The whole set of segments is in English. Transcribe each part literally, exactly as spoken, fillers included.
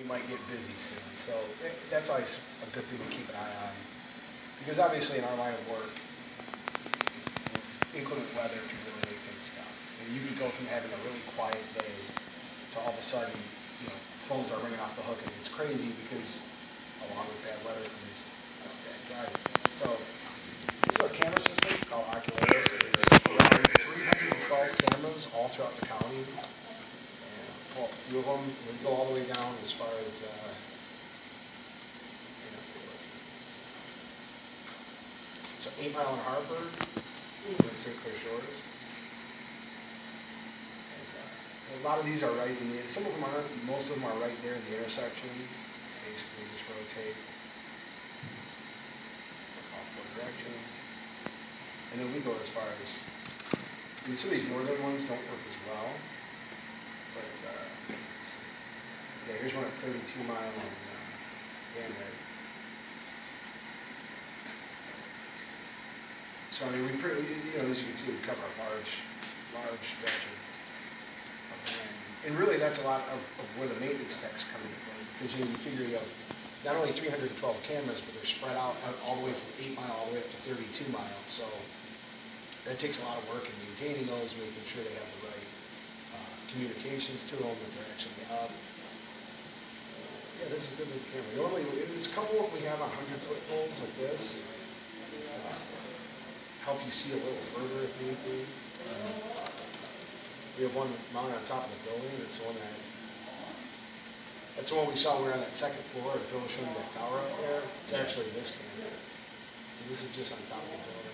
might get busy soon. So it, that's always a good thing to keep an eye on. Because obviously in our line of work, inclement weather can really make things tough. And you can go from having a really quiet day to all of a sudden, you know, phones are ringing off the hook, and it's crazy because along with bad weather comes uh, bad driving. So this is our camera system called Ocularis. There's around three hundred twelve cameras all throughout the county. And pull up a few of them. We go all the way down as far as uh, so Eight Mile and Harper, in Saint Clair Shores. And, uh, a lot of these are right in the, some of them aren't, most of them are right there in the intersection. Basically just rotate all four directions. And then we go as far as, I mean, some of these northern ones don't work as well. But, uh, yeah, here's one at thirty-two mile on uh, Van Red. So I mean, we pretty, you know, as you can see, we cover a large, large stretch of, of land. And really, that's a lot of, of where the maintenance techs come into play. Because you know, you figure you have not only three hundred twelve cameras, but they're spread out all the way from eight mile all the way up to thirty-two mile. So that takes a lot of work in maintaining those, making sure they have the right uh, communications to them, that they're actually up. Yeah, this is a good little camera. Normally, there's a couple we have on hundred foot poles like this. Help you see a little further if need be. Uh, we have one mounted on top of the building. It's the one that that's the one we saw when we were on that second floor. If Phil was showing you that tower up there, it's actually this camera. So this is just on top of the building.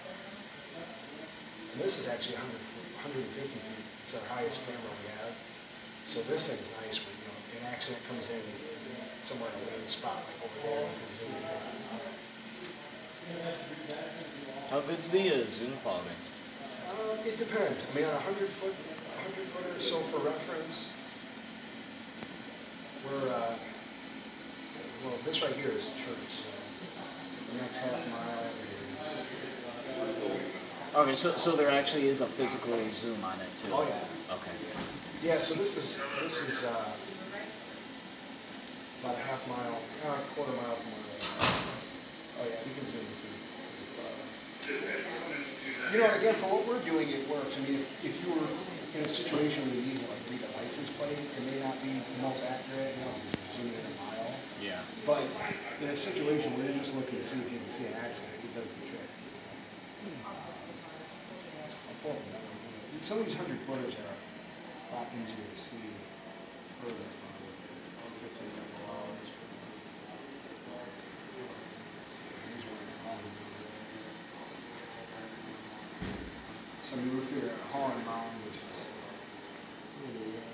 And this is actually one hundred, one hundred fifty feet. It's our highest camera we have. So this thing's nice when you know an accident comes in somewhere in a lane spot like over there, you can zoom in. How good's the uh, zoom quality? Um, it depends. I mean, on a hundred foot, a hundred footer. So for reference, we're uh, well, this right here is church. So the next half mile is. Okay, so so there actually is a physical zoom on it too. Oh yeah. Okay. Yeah. So this is this is uh, about a half mile, uh, a quarter mile from where. Oh yeah, we can zoom in. You know, again, for what we're doing, it works. I mean, if, if you were in a situation where you need to like read a license plate, it may not be the most accurate, you know, because you're zooming in a mile. Yeah. But in a situation where you're just looking to see if you can see an accident, it does the trick. I'll pull it down. Some of these hundred footers are a lot easier to see further. So we would figure out Holland Mound, which is really, uh,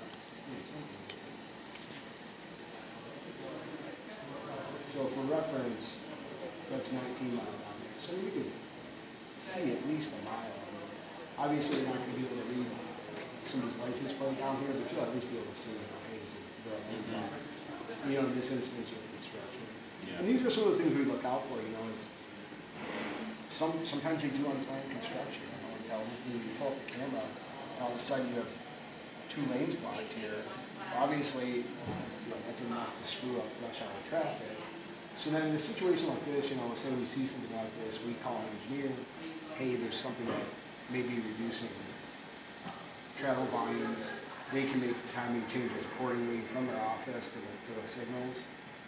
so for reference, that's nineteen mile down there. So you can see at least a mile. Obviously, you're not going to be able to read somebody's license plate down here, but you'll at least be able to see, you know, hey, is it the mm-hmm. you know, in this instance with construction. Yeah. And these are some of the things we look out for, you know, is some, sometimes they do unplanned construction. You pull up the camera, and all of a sudden you have two lanes blocked here. Obviously, you know, that's enough to screw up rush hour traffic. So then in a situation like this, you know, say we see something like this, we call an engineer, hey, there's something that may be reducing uh, travel volumes. They can make timing changes accordingly from their office to the, to the signals.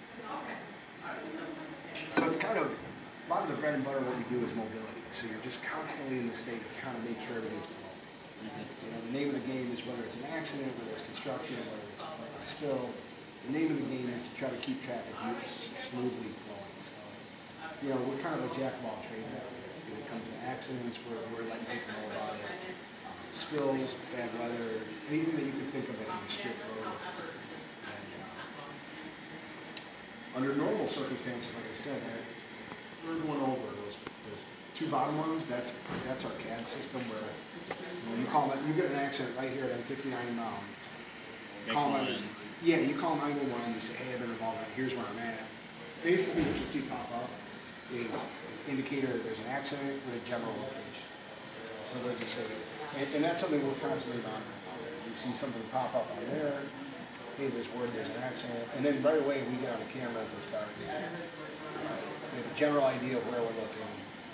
So it's kind of, a lot of the bread and butter of what we do is mobility. So you're just constantly in the state of trying to make sure everything's flowing. Mm-hmm. You know, the name of the game is whether it's an accident, whether it's construction, whether it's a spill. The name of the game is to try to keep traffic smoothly flowing. So, you know, we're kind of a jack of all trades out there. When it comes to accidents, we're, we're letting people know about it. Um, spills, bad weather, anything that you can think of that can restrict roads. And uh, under normal circumstances, like I said, that third one over, those, those two bottom ones, that's that's our C A D system where when you call it, you get an accident right here at M fifty-nine Mound. Call it, yeah, you call nine one one, you say, hey, I've been involved, here's where I'm at. Basically what you'll see pop up is an indicator that there's an accident with a general location. So they'll just say, and, and that's something we're constantly monitoring. You see something pop up on there, hey, there's word there's an accident, and then right away we get on the cameras and start. We have a general idea of where we're looking.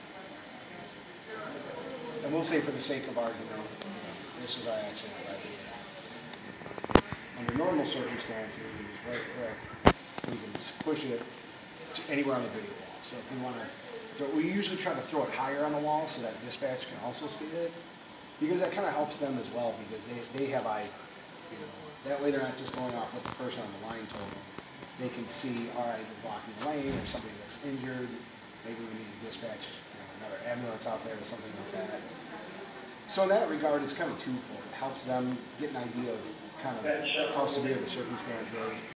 And we'll say for the sake of argument, you know, this is our accident right here. Under normal circumstances, it's right there. We can just push it to anywhere on the video wall. So if we want to, so we usually try to throw it higher on the wall so that dispatch can also see it, because that kind of helps them as well, because they, they have eyes. You know, that way they're not just going off what the person on the line told them. They can see, all right, we're blocking the lane, or somebody looks injured. Maybe we need to dispatch, you know, another ambulance out there or something like that. So in that regard, it's kind of twofold. It helps them get an idea of kind of how severe the circumstance is,